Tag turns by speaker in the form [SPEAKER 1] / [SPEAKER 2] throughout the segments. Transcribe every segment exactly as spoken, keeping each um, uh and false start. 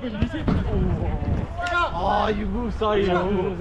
[SPEAKER 1] Ah, you move, sorry.
[SPEAKER 2] Bravo.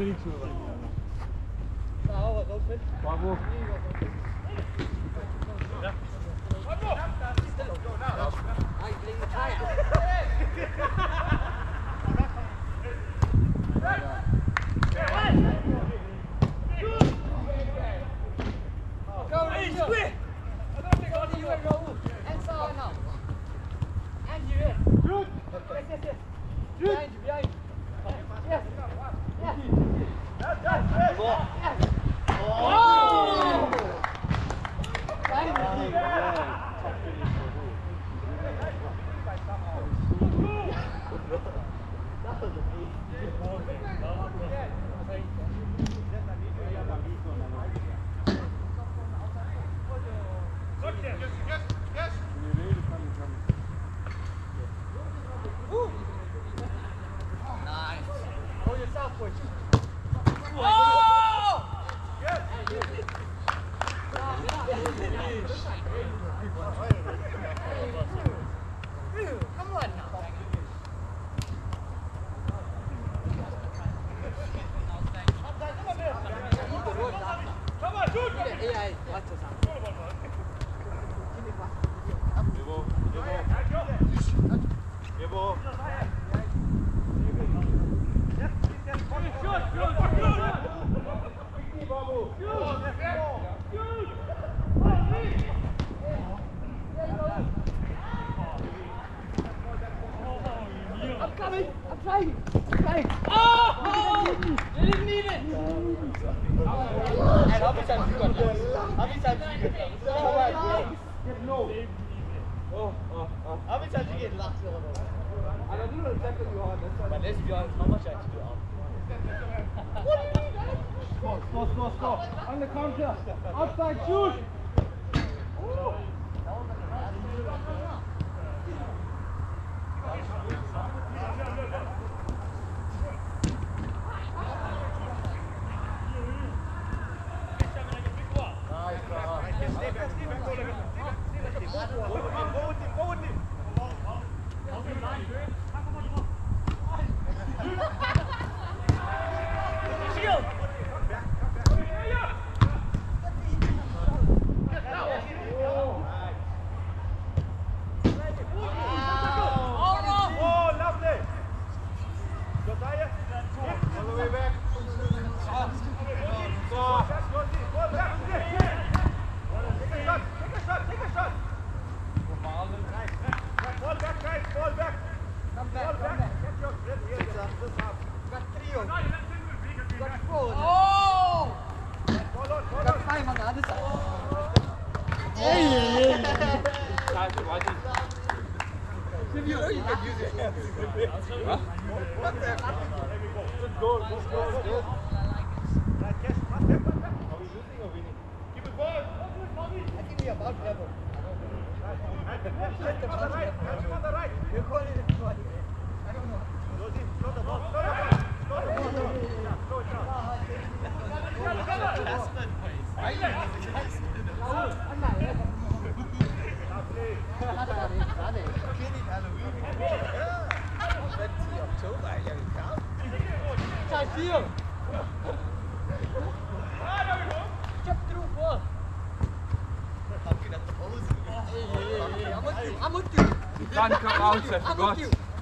[SPEAKER 3] Can't come out, I forgot.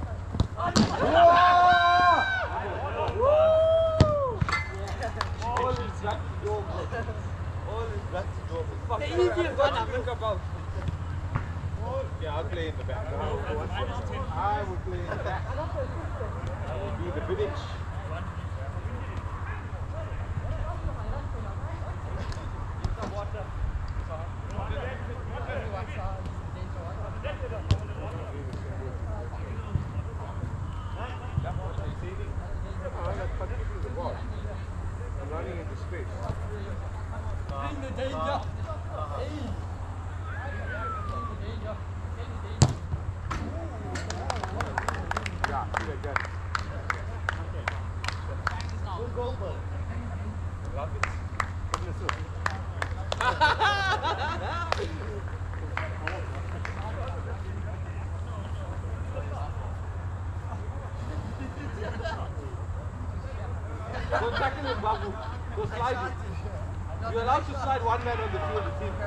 [SPEAKER 3] All is back to normal. All is back to normal. Fuck, what do you think about? Yeah, I'll play in the back. I will play in the back. I will be the village. I'm running into space. In the danger. Yeah, good, good. Good goal, bud. Love it. Go tackle him, Babu. Go slide him. You're allowed to slide one man on the field, the team.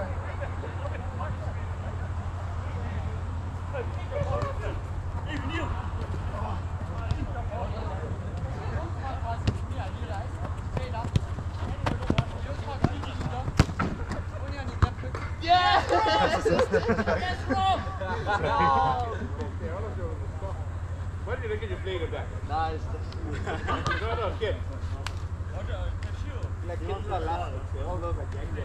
[SPEAKER 1] Yes! Yes, bro! No!
[SPEAKER 3] Why do you reckon you're playing it back?
[SPEAKER 1] Nice.
[SPEAKER 3] No, no, kids. Like kids are laughing. They all know that gang there.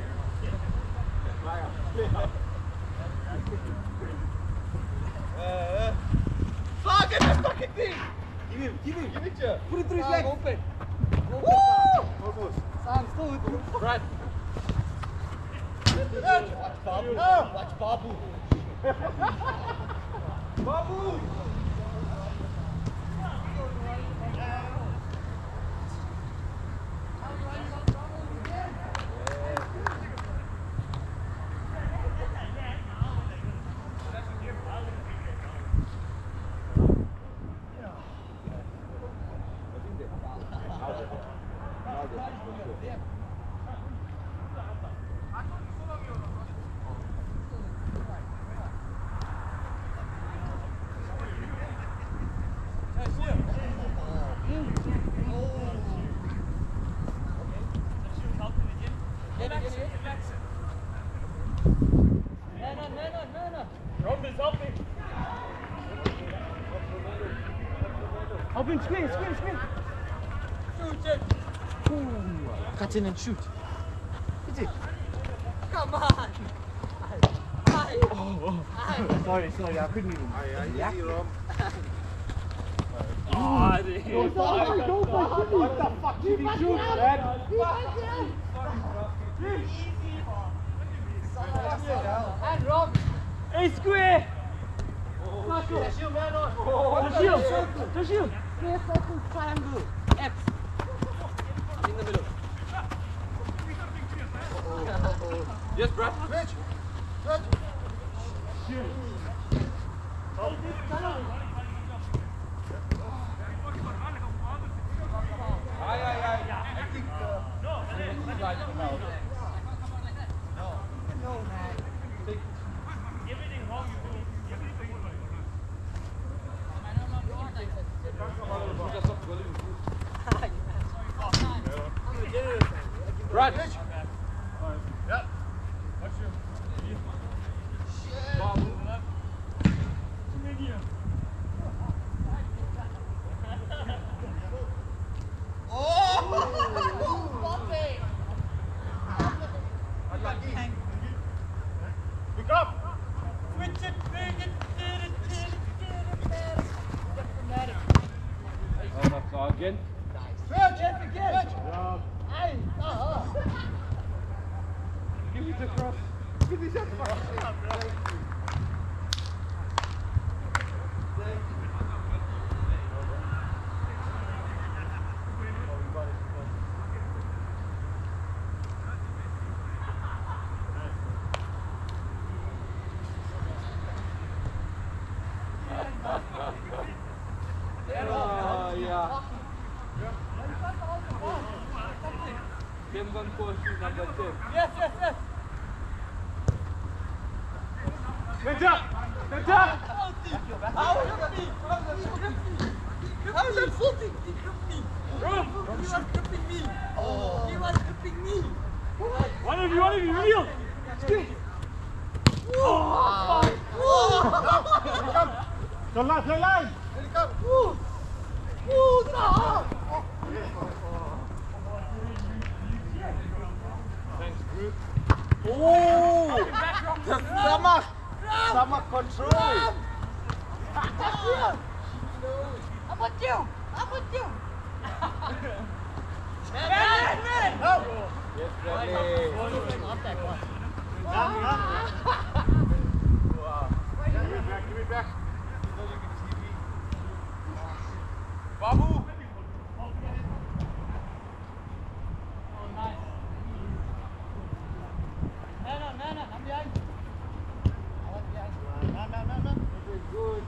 [SPEAKER 3] Uh, fuck, get that fucking thing! Give him, give him, give it to put it through his leg. Open. Woo! Almost. Sam, still with you. Right. Watch Babu. Watch Babu. Babu!
[SPEAKER 1] Help him, screen, screen, screen. Shoot it. Ooh, cut in and shoot. Hit it. Come on. Aye. Oh, oh. Aye. Sorry, sorry, I couldn't even.
[SPEAKER 3] Aye, aye, easy, Rom.
[SPEAKER 1] Oh, go for it, go for it. What the fuck did he shoot, man? And Rob. Hey, square.
[SPEAKER 3] Oh, shit.
[SPEAKER 1] The shield, man, on. The shield. The shield. Square, circle, triangle. X. In the middle.
[SPEAKER 3] Yes, Brad.
[SPEAKER 2] Rich. Rich.
[SPEAKER 3] Aye, aye, aye. I think uh, no, slide him out.
[SPEAKER 2] No. No, man.
[SPEAKER 3] Take
[SPEAKER 4] Everything wrong you do. Everything wrong.
[SPEAKER 3] Brad.
[SPEAKER 4] Yep. What's your
[SPEAKER 3] Babu.
[SPEAKER 4] Pick up. Switch it, bring it, get it, get it, get it, get it.
[SPEAKER 3] Oh, that's all again.
[SPEAKER 2] Rich. Rich.
[SPEAKER 1] Aye. Uh-huh.
[SPEAKER 3] Give me the cross. Give me the cross. Oh, yeah. Game one course number ten.
[SPEAKER 1] Yes, yes, yes.
[SPEAKER 3] Get up! Get up!
[SPEAKER 1] How was that me? How was that footing? He gripped me. He was gripping me. He was gripping me.
[SPEAKER 4] One of you, one of you, real.
[SPEAKER 1] Straight.
[SPEAKER 2] Oh.
[SPEAKER 4] The line, the line.
[SPEAKER 1] Ooh. Ooh, no.
[SPEAKER 3] Thanks, Groot.
[SPEAKER 1] Oh.
[SPEAKER 3] The stomach! Stomach control!
[SPEAKER 1] How about you? How about you? Man, man, man!
[SPEAKER 3] Yes, Bradley.
[SPEAKER 1] Not that one.
[SPEAKER 3] Wow. Give me back, give me back. You know you can see me. Babu! Okay, good.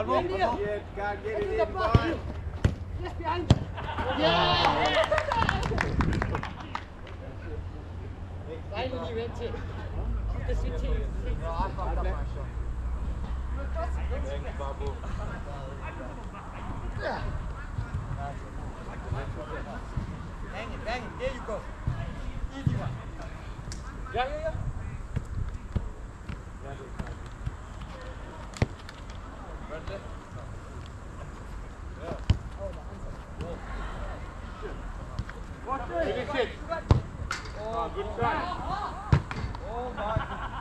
[SPEAKER 1] One more. One more.
[SPEAKER 3] Yeah, can't get it in, boy.
[SPEAKER 2] Yes, behind. Yeah! Finally went it. The switching.
[SPEAKER 1] No, I fucked up my shot.
[SPEAKER 3] Thanks, Babu.
[SPEAKER 1] Yeah.
[SPEAKER 2] Bang it, bang it. There you go. Easy one.
[SPEAKER 3] Yeah, yeah, yeah. Finish it. Oh, good try. Oh my.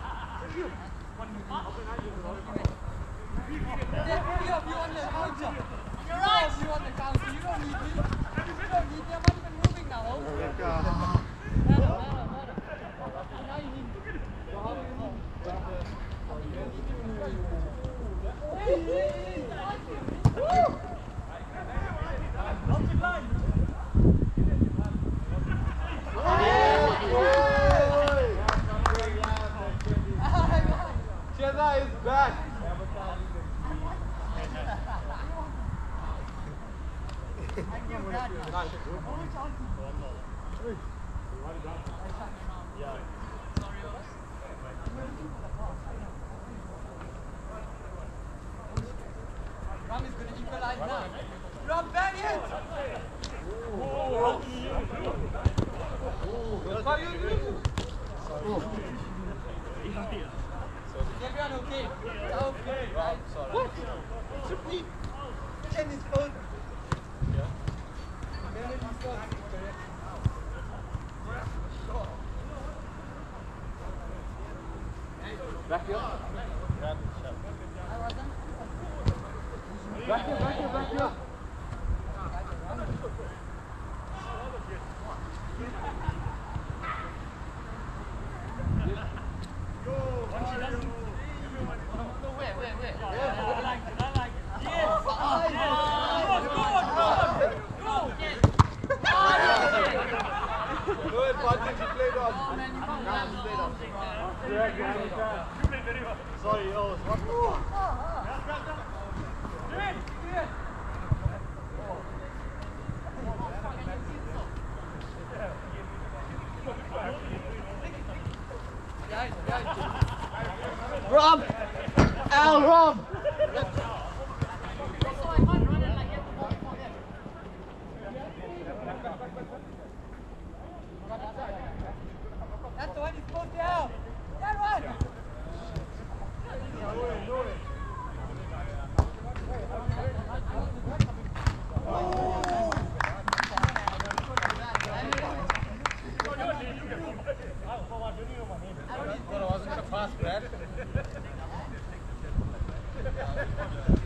[SPEAKER 2] You on the counter. You're right. You on the counter. You don't need me. You don't need me. I'm not even moving now. Matter, matter, matter. Now you need me.
[SPEAKER 3] Cheza is back.
[SPEAKER 2] Ram is going to equalize now. Ram, bang it! Is everyone okay? Okay, right? What? Ken is close.
[SPEAKER 3] Yeah.
[SPEAKER 2] Memory is close. Correct.
[SPEAKER 3] Back here. Grab the shot.
[SPEAKER 2] I wasn't.
[SPEAKER 3] Back here, back here, back here.
[SPEAKER 2] Where, where, where?
[SPEAKER 4] I like it, I like it. Yes!
[SPEAKER 3] Go ahead, Patrick, you played on.
[SPEAKER 2] Oh man, you can't grab
[SPEAKER 3] Played on.
[SPEAKER 4] Yeah, yeah, you played very well.
[SPEAKER 3] Sorry, oh, what the fuck?
[SPEAKER 4] Do it, do it.
[SPEAKER 2] Behind, behind.
[SPEAKER 1] Rob! Al, Rob!
[SPEAKER 2] That's the one he's supposed to have. That one!
[SPEAKER 3] I wasn't going to pass, Brad.